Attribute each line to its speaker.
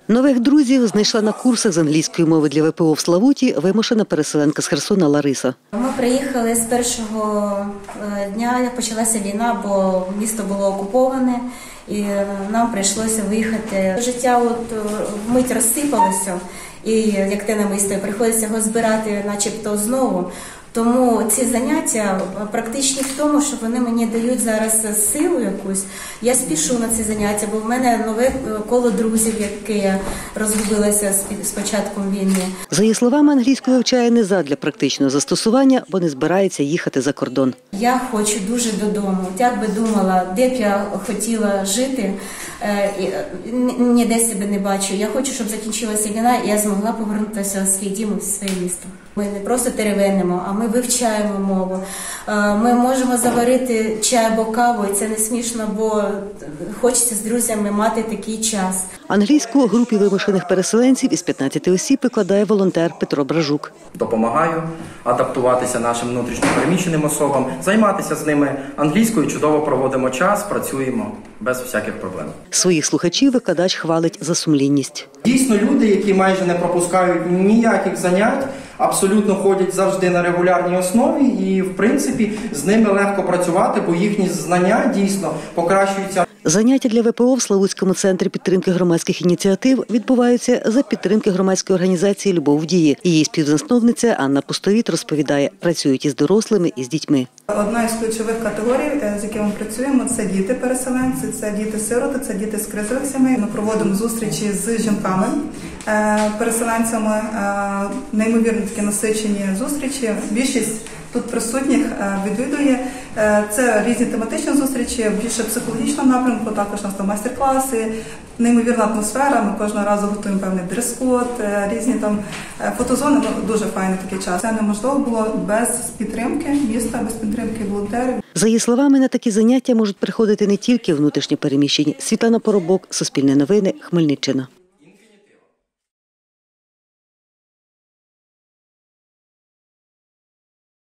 Speaker 1: Нових друзів знайшла на курсах з англійської мови для ВПО в Славуті вимушена переселенка з Херсона Лариса.
Speaker 2: Ми приїхали з першого дня, як почалася війна, бо місто було окуповане і нам прийшлося виїхати. Життя вмить розсипалося і як те намисто, приходиться його збирати начебто знову. Тому ці заняття практичні в тому, що вони мені дають зараз силу якусь. Я спішу на ці заняття, бо в мене нове коло друзів, яке розгубилося з початком війни.
Speaker 1: За її словами, англійську вивчає не задля практичного застосування, бо не збирається їхати за кордон.
Speaker 2: Я хочу дуже додому. Як би думала, де б я хотіла жити, ніде себе не бачу. Я хочу, щоб закінчилася війна і я змогла повернутися у свій дім, у своє місто. Ми не просто теревенимо, а ми вивчаємо мову. Ми можемо заварити чай або каву, і це не смішно, бо хочеться з друзями мати такий час.
Speaker 1: Англійську групі вимушених переселенців із 15 осіб викладає волонтер Петро Бражук.
Speaker 3: Допомагаю адаптуватися нашим внутрішньопереміщеним особам, займатися з ними англійською, чудово проводимо час, працюємо без всяких проблем.
Speaker 1: Своїх слухачів викладач хвалить за сумлінність.
Speaker 3: Дійсно, люди, які майже не пропускають ніяких занять, абсолютно ходять завжди на регулярній основі і, в принципі, з ними легко працювати, бо їхні знання дійсно покращуються.
Speaker 1: Заняття для ВПО в Славутському центрі підтримки громадських ініціатив відбуваються за підтримки громадської організації «Любов в дії». Її співзасновниця Анна Пустовіт розповідає, працюють із дорослими і з дітьми.
Speaker 4: Одна із ключових категорій, з якими ми працюємо, це діти-переселенці, це діти-сироти, це діти з кризових сімей. Ми проводимо зустрічі з жінками, переселенцями, неймовірно такі насичені зустрічі. Більшість тут присутніх відвідує. Це різні тематичні зустрічі, більше психологічного напрямку, також у нас там майстер-класи, неймовірна атмосфера, ми кожного разу готуємо певний дрес-код, різні там фотозони, дуже файний такий час. Це неможливо було без підтримки міста, без підтримки волонтерів.
Speaker 1: За її словами, на такі заняття можуть приходити не тільки внутрішньо переміщені. Світлана Поробок, Суспільне новини, Хмельниччина.